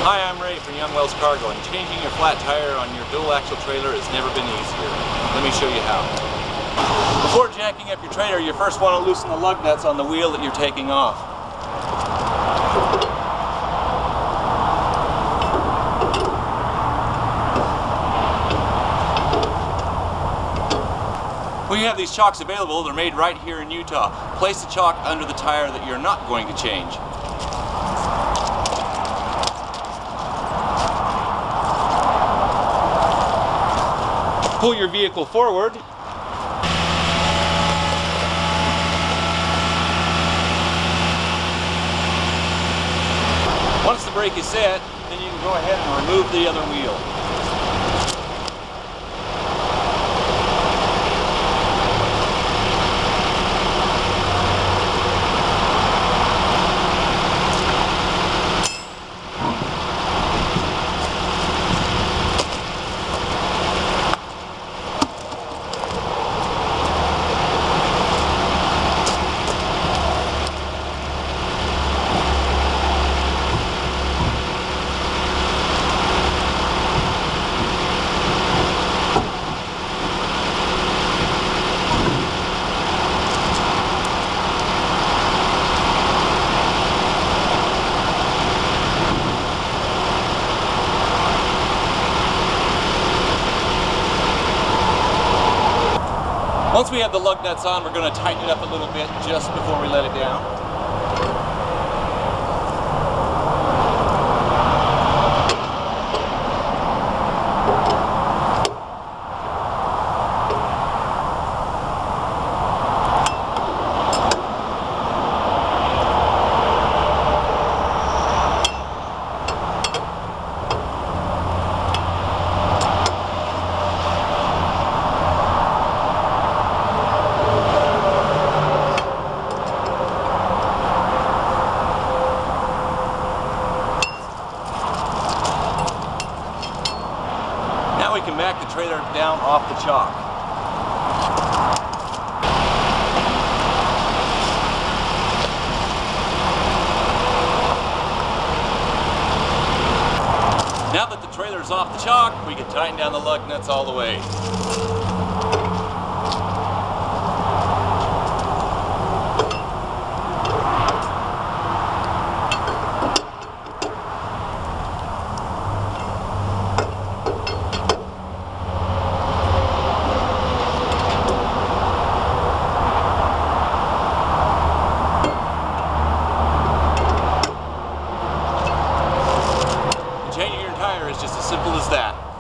Hi, I'm Ray from Young Wells Cargo, and changing your flat tire on your dual axle trailer has never been easier. Let me show you how. Before jacking up your trailer, you first want to loosen the lug nuts on the wheel that you're taking off. When you have these chocks available, they're made right here in Utah. Place the chock under the tire that you're not going to change. Pull your vehicle forward. Once the brake is set, then you can go ahead and remove the other wheel. Once we have the lug nuts on, we're going to tighten it up a little bit just before we let it down. Now we can back the trailer down off the chock. Now that the trailer is off the chock, we can tighten down the lug nuts all the way. Changing your tire is just as simple as that.